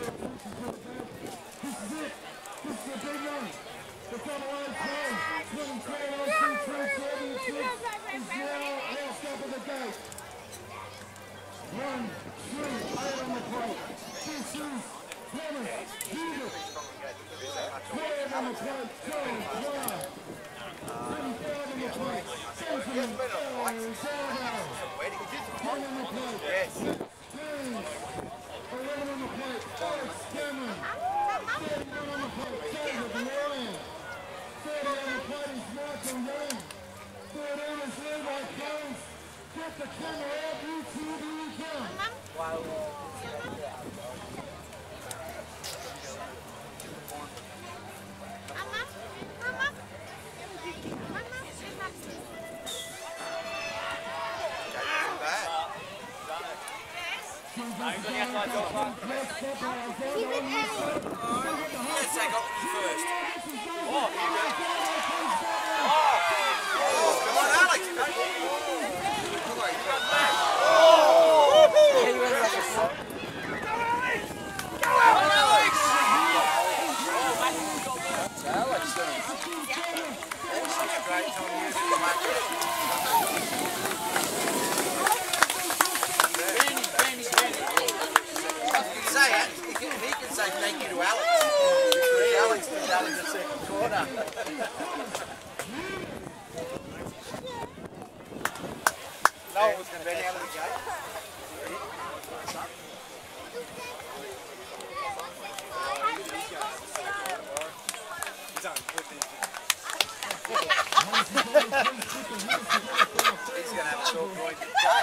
Thank you to Alex. Alex did that in the second quarter. No one was going to be out of the gate. He's going to have a short boy day.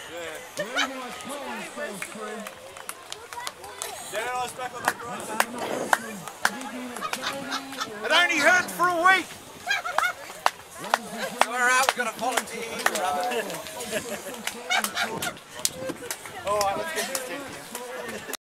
It only hurt for a week. Alright, we've got a volunteer here to rub it. Alright, let's get this in here.